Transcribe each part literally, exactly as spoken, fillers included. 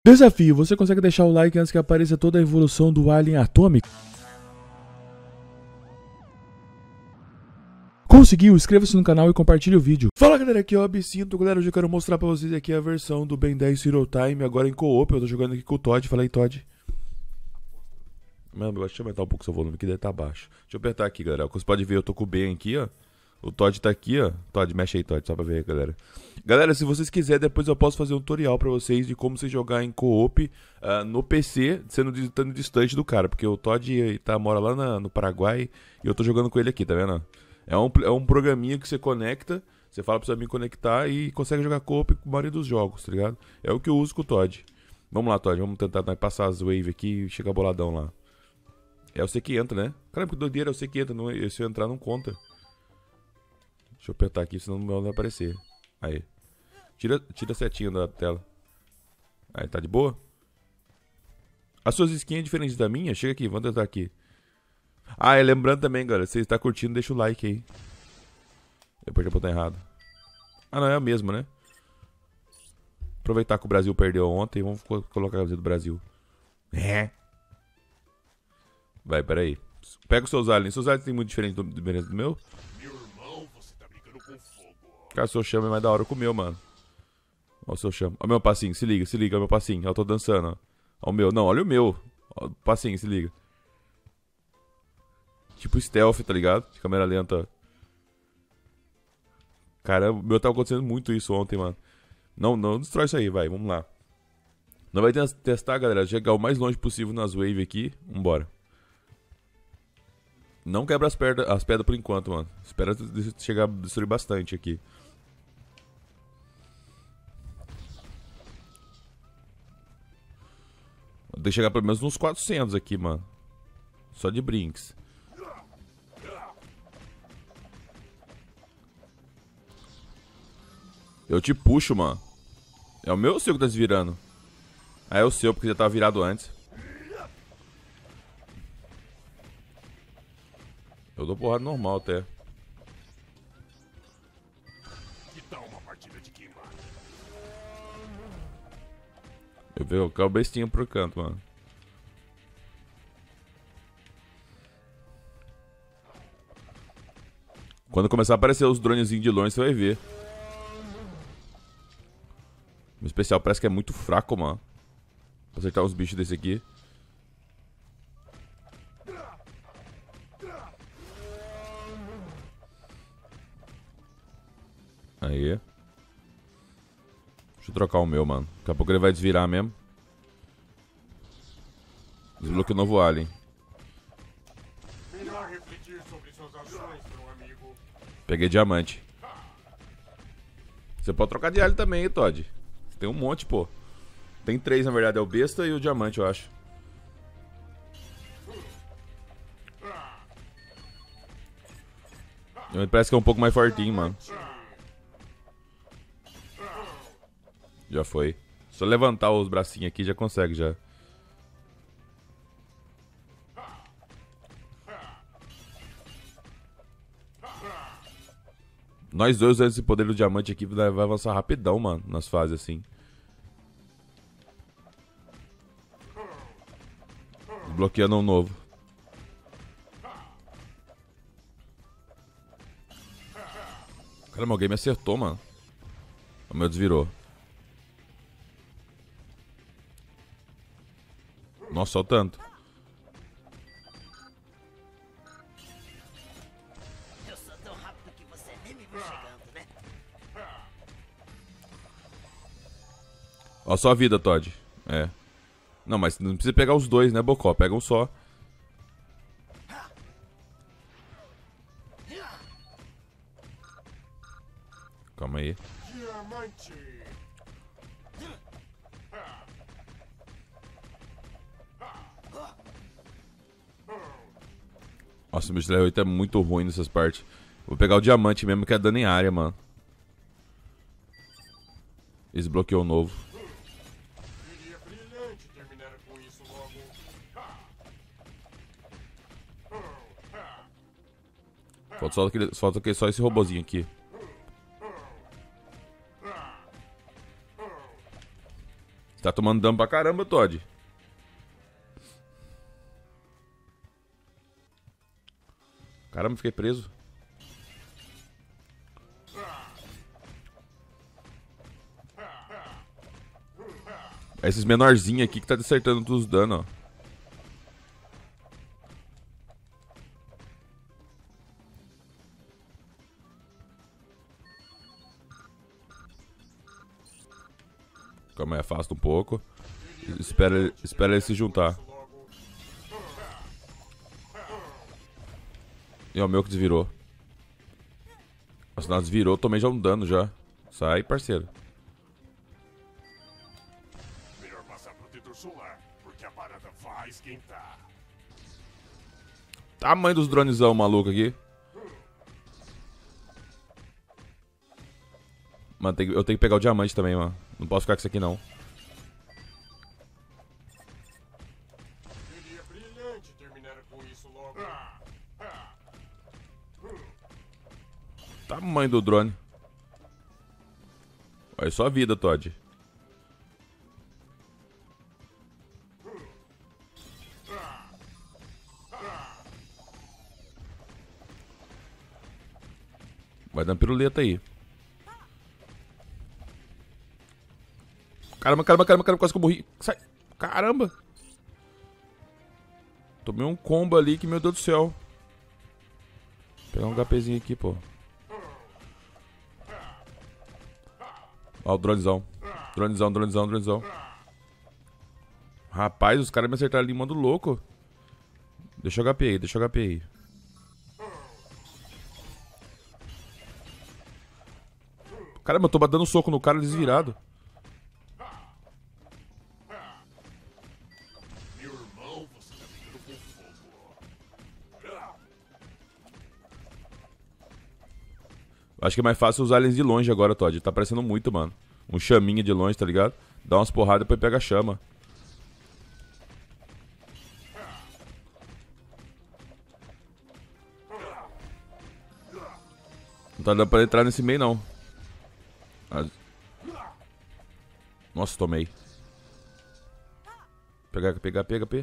Desafio, você consegue deixar o like antes que apareça toda a evolução do Alien Atômico? Conseguiu? Inscreva-se no canal e compartilhe o vídeo. Fala galera, aqui é o Absinto. Galera, hoje eu quero mostrar pra vocês aqui a versão do Ben dez Hero Time, agora em co-op. Eu tô jogando aqui com o Todd. Fala aí, Todd. Mano, deixa eu aumentar um pouco seu volume, que deve estar baixo. Deixa eu apertar aqui, galera. Como você pode ver, eu tô com o Ben aqui, ó. O Todd tá aqui, ó. Todd, mexe aí, Todd, só pra ver, galera. Galera, se vocês quiserem, depois eu posso fazer um tutorial pra vocês de como você jogar em co-op uh, no P C, sendo estando distante do cara. Porque o Todd tá, mora lá na, no Paraguai e eu tô jogando com ele aqui, tá vendo? É um, é um programinha que você conecta, você fala pra você me conectar e consegue jogar co-op com a maioria dos jogos, tá ligado? É o que eu uso com o Todd. Vamos lá, Todd, vamos tentar né, passar as waves aqui e chegar boladão lá. É você que entra, né? Caramba, que doideira, é você que entra, não, se eu entrar não conta. Deixa eu apertar aqui, senão não vai aparecer. Aí. Tira, tira a setinha da tela. Aí, tá de boa? As suas skins diferentes da minha? Chega aqui, vamos tentar aqui. Ah, e lembrando também, galera, se você está curtindo, deixa o like aí. Eu apertei o botão errado. Ah, não, é a mesma, né? Aproveitar que o Brasil perdeu ontem, vamos colocar a camisa do Brasil. É. Vai, peraí. Pega os seus aliens. Seus aliens tem muito diferente do, do, do meu? Cara, o seu chama é mais da hora que o meu, mano. Olha o seu chama. Olha o meu passinho, se liga, se liga, olha o meu passinho. Eu tô dançando, ó. Olha o meu, não, olha o meu. Olha o passinho, se liga. Tipo stealth, tá ligado? De câmera lenta, ó. Cara, o meu tava acontecendo muito isso ontem, mano. Não, não destrói isso aí, vai, vamos lá. Nós vamos testar, galera, chegar o mais longe possível nas waves aqui. Vambora. Não quebra as, perdas, as pedras por enquanto, mano. Espera chegar a destruir bastante aqui. Tem que chegar pelo menos uns quatrocentos aqui, mano. Só de brinks. Eu te puxo, mano. É o meu ou o seu que tá desvirando? Ah, é o seu, porque já tava virado antes. Eu dou porrada normal até. Eu vejo o carro bestinha pro canto, mano. Quando começar a aparecer os dronezinhos de longe, você vai ver. O especial parece que é muito fraco, mano. Pra acertar os bichos desse aqui. Aí. Deixa eu trocar o meu, mano. Daqui a pouco ele vai desvirar mesmo. Desbloqueia o novo alien. Melhor refletir sobre suas ações, meu amigo. Peguei diamante. Você pode trocar de alien também, hein, Todd? Tem um monte, pô. Tem três, na verdade. É o besta e o diamante, eu acho. Parece que é um pouco mais fortinho, mano. Já foi. Só levantar os bracinhos aqui já consegue, já. Nós dois usando esse poder do diamante aqui vai avançar rapidão, mano, nas fases assim. Desbloqueando um novo. Caramba, alguém me acertou, mano. O meu desvirou. Nossa, olha o tanto. Eu sou tão rápido que você nem me viu chegando, né? Olha só a vida, Todd. É. Não, mas não precisa pegar os dois, né, Bocó? Pega um só. Calma aí. Diamante. Nossa, o meu level oito é muito ruim nessas partes. Vou pegar o diamante mesmo, que é dano em área, mano. Desbloqueou o novo. Seria brilhante terminar com isso logo. Falta só, aquele, falta aquele, só esse robozinho aqui. Você Tá tomando dano pra caramba, Todd. Caramba, fiquei preso. Esses menorzinhos aqui que tá acertando todos os danos, ó. Calma aí, afasta um pouco. Espera, espera ele se juntar. E ó, o meu que desvirou. Nossa, nós desvirou, tomei já um dano já. Sai, parceiro. Melhor passar protetor solar, porque a parada vai esquentar. Tamanho dos dronezão maluco aqui. Mano, tem, eu tenho que pegar o diamante também, mano. Não posso ficar com isso aqui, não. Seria brilhante terminar com isso logo. Tamanho do drone. Olha só a vida, Todd. Vai dando piruleta aí. Caramba, caramba, caramba, caramba, quase que eu morri. Sai. Caramba. Tomei um combo ali que, meu Deus do céu. Vou pegar um HPzinho aqui, pô. Ó o dronezão. Dronezão, dronezão, dronezão. Rapaz, os caras me acertaram ali, mando louco. Deixa o H P aí, deixa o H P aí. Caramba, eu tô dando soco no cara desvirado. Meu irmão, você tá ficando com fogo. Acho que é mais fácil usar eles de longe agora, Todd. Tá parecendo muito, mano. Um chaminha de longe, tá ligado? Dá umas porradas e depois pega a chama. Não tá dando pra entrar nesse meio, não. As... Nossa, tomei. Pegar, pegar, pega, P.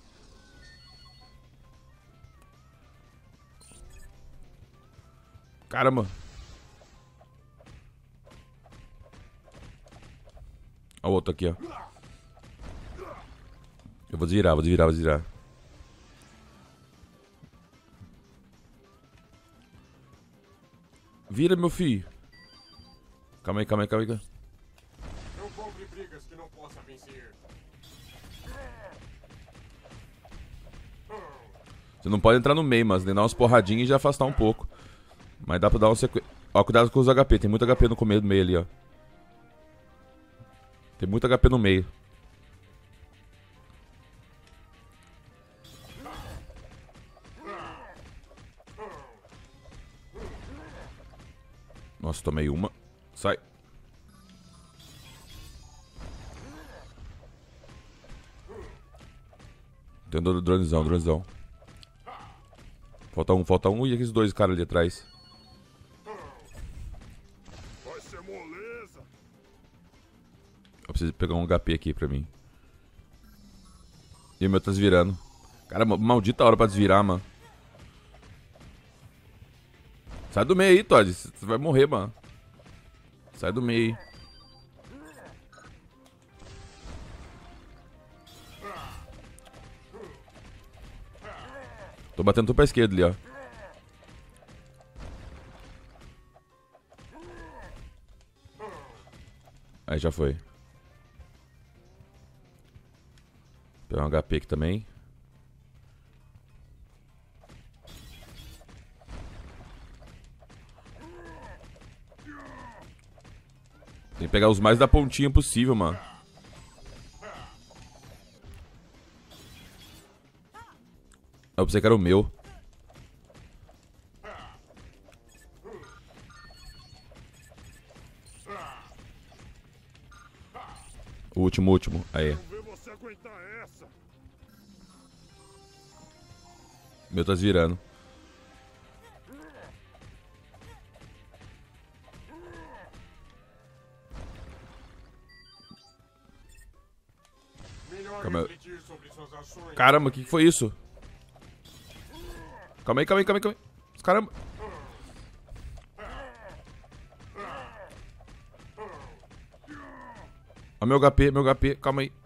Caramba. Olha o outro aqui, ó. Eu vou desvirar, vou desvirar, vou desvirar. Vira, meu filho. Calma aí, calma aí, calma aí. Não compre brigas que não possa vencer. Você não pode entrar no meio, mas nem dar umas porradinhas e já afastar um pouco. Mas dá pra dar um sequ... Ó, cuidado com os H P. Tem muito H P no começo do meio ali, ó. Tem muito H P no meio. Nossa, tomei uma. Sai. Tem um dronezão, dronezão. Falta um, falta um e aqueles dois caras ali atrás. Vai ser moleza. Eu preciso pegar um H P aqui pra mim. E o meu tá desvirando. Cara, maldita hora pra desvirar, mano. Sai do meio aí, Todd. Você vai morrer, mano. Sai do meio aí. Tô batendo tudo pra esquerda ali, ó. Aí já foi. Pegar um H P aqui também. Tem que pegar os mais da pontinha possível, mano. Eu pensei que era o meu. O último, último. Aí. Vamos ver você aguentar essa. Meu tá desvirando. Calma aí. refletir sobre suas ações. Caramba, o que, que foi isso? Calma aí, calma aí, calma aí, calma aí. Caramba. Ó, meu H P, meu H P, calma aí.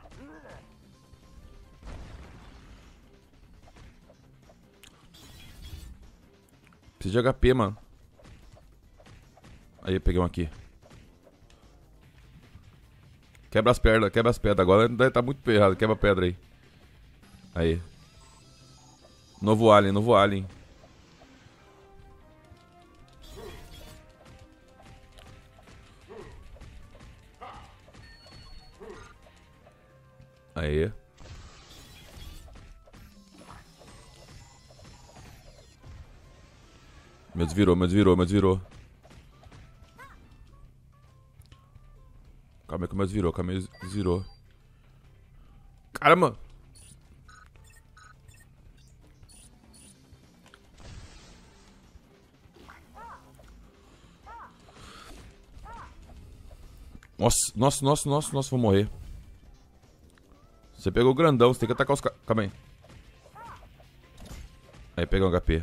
Preciso de H P, mano. Aí, eu peguei um aqui. Quebra as pedras, quebra as pedras. Agora deve tá muito ferrado, quebra a pedra aí. Aí. Novo alien, novo alien. Aí. Meu desvirou, meu desvirou, meu desvirou. Calma aí que o meu desvirou, calma aí, desvirou. Caramba! Nossa, nossa, nossa, nossa, nossa, vou morrer. Você pegou o grandão, você tem que atacar os caras. Calma aí. Aí, pega um H P.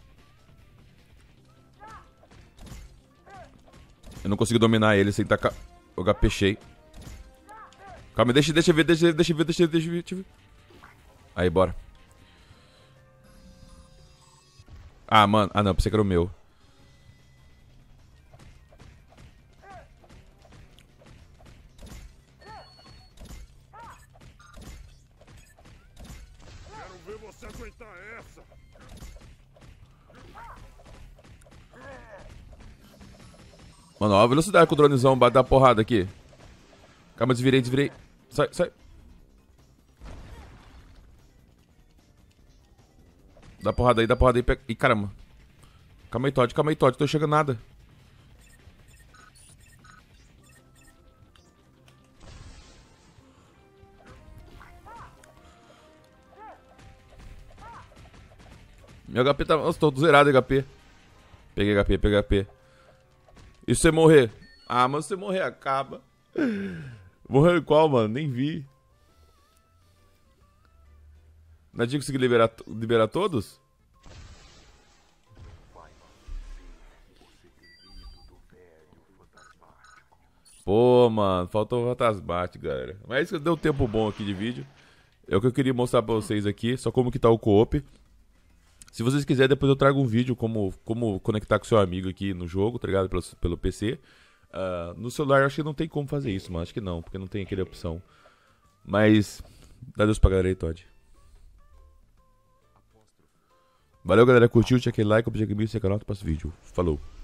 Eu não consigo dominar ele sem tacar o H P cheio. Calma aí, deixa, deixa eu ver, deixa eu ver, deixa eu ver, deixa eu ver, deixa eu ver. Aí, bora. Ah, mano. Ah, não, pensei que era o meu. Quero ver você aguentar essa. Mano, olha a velocidade que o dronezão bate da porrada aqui. Calma, desvirei, desvirei. Sai, sai. Dá porrada aí, dá porrada aí. Pega... Ih, caramba. Calma aí, Todd, calma aí, Todd. Tô chegando nada. Meu H P tá... Nossa, tô zerado H P. Peguei H P, peguei H P. E se você morrer? Ah, mas se você morrer, acaba. Morreu qual, mano? Nem vi. Nadinho conseguiu liberar, liberar todos? Pô, mano, faltou o fantasmático, galera. Mas deu um tempo bom aqui de vídeo. É o que eu queria mostrar pra vocês aqui, só como que tá o co-op. Se vocês quiserem, depois eu trago um vídeo como, como conectar com seu amigo aqui no jogo, tá ligado? Pelo, pelo P C. Uh, no celular eu acho que não tem como fazer isso, mano. Acho que não, porque não tem aquela opção. Mas, dá Deus pra galera aí, Todd. Valeu, galera. Curtiu? Tinha aquele like, objeto mil, se canal, até o próximo vídeo. Falou.